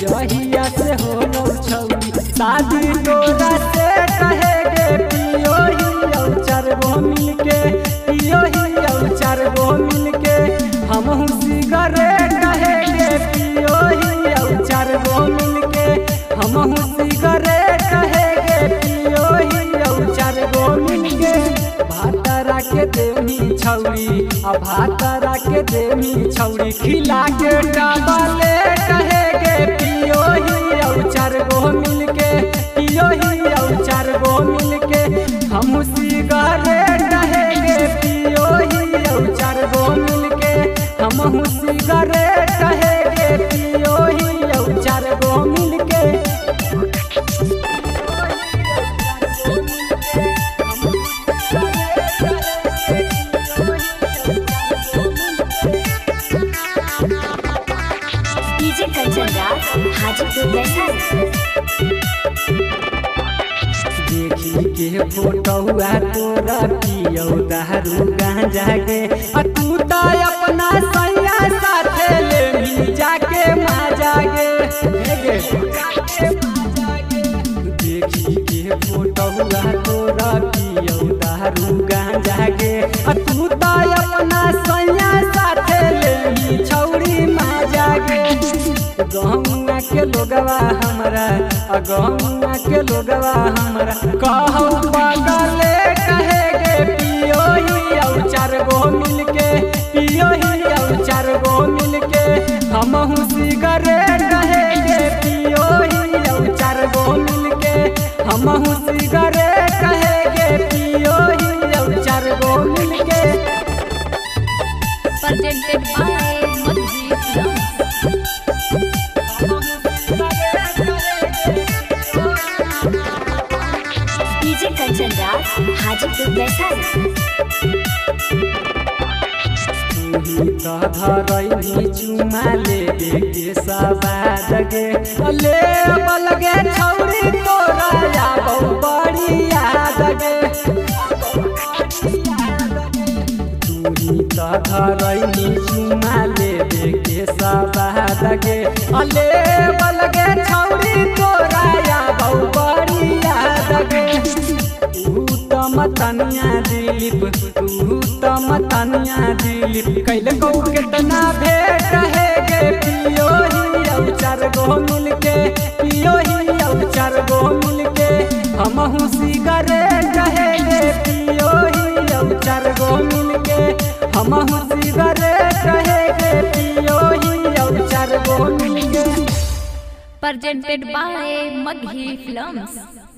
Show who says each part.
Speaker 1: जहिया से हो छौरी शादी तोरा से कहेगे पियो ही चार गो मिलके पियो ही चार गो मिलके हम सिगरेट कहेगे पियो ही चार गो मिलके हम सिगरेट कहेगे पियो ही चार गो मिलके भातरा के देवी छौरी भातरा के देवी छौरी खिला के डाबले कहेगे पियो ही चार गो मिलके पियो ही चार गो मिलके हम सिगरेट कहेगे पियो ही चार गो मिलके हम सिगरेट कहेगे पियो ही चार गो मिलके देखी के फोटोआ तोरा पियो दारू गांजा गे तू तो अपना सैया साथे ले मिल जाके मजा गे देखी के फोटोआ तोरा पियो दारू गांजा गे तू तो अपना सैया साथे ले मिल छौरी मजा गे गहुआ के लोगवा हमरा गहुआ के लोगवा हमरा कहौ बगले कहेगे पियो ही चार गो मिलके पियो ही चार गो मिलके हम सिगरेट कहेगे पियो ही चार गो मिलके हम सिगरेट कहेगे पियो ही चार गो मिलके
Speaker 2: presented by Madhuri Films। DJ Kanchan Raj Hajipur Vaishali.
Speaker 1: धरई चुमा ले के सवाद गे ले बलगे छौरी तोरा यादौ बड़ी याद गे तूही धरई चुमा ले के सवाद गे ले बलगे छौरी तोरा यादौ बड़ी याद गे तनिया दिलीप तू तनिया दिलीप कैले को कितना भेंट कहेगे पियो ही चार गो मिलके पियो ही चार गो मिलके हम सिगरेट कहेगे पियो ही चार गो मिलके हम सिगरेट कहेगे पियो ही चार गो मिलके
Speaker 2: presented by Madhuri Films।